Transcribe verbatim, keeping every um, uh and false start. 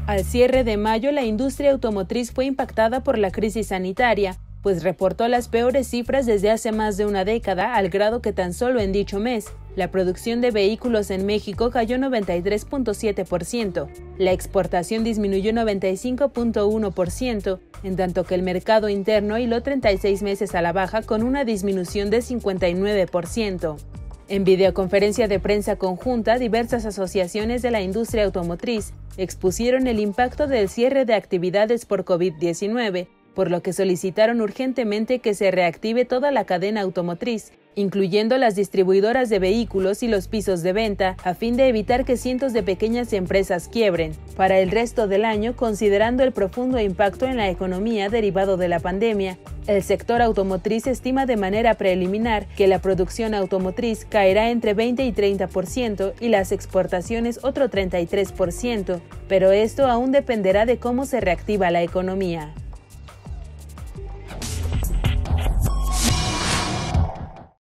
Al cierre de mayo, la industria automotriz fue impactada por la crisis sanitaria, pues reportó las peores cifras desde hace más de una década, al grado que tan solo en dicho mes, la producción de vehículos en México cayó noventa y tres punto siete por ciento, la exportación disminuyó noventa y cinco punto uno por ciento, en tanto que el mercado interno hiló treinta y seis meses a la baja con una disminución de cincuenta y nueve por ciento. En videoconferencia de prensa conjunta, diversas asociaciones de la industria automotriz expusieron el impacto del cierre de actividades por COVID diecinueve, por lo que solicitaron urgentemente que se reactive toda la cadena automotriz, incluyendo las distribuidoras de vehículos y los pisos de venta, a fin de evitar que cientos de pequeñas empresas quiebren. Para el resto del año, considerando el profundo impacto en la economía derivado de la pandemia, el sector automotriz estima de manera preliminar que la producción automotriz caerá entre veinte y treinta por ciento y las exportaciones otro treinta y tres por ciento, pero esto aún dependerá de cómo se reactiva la economía.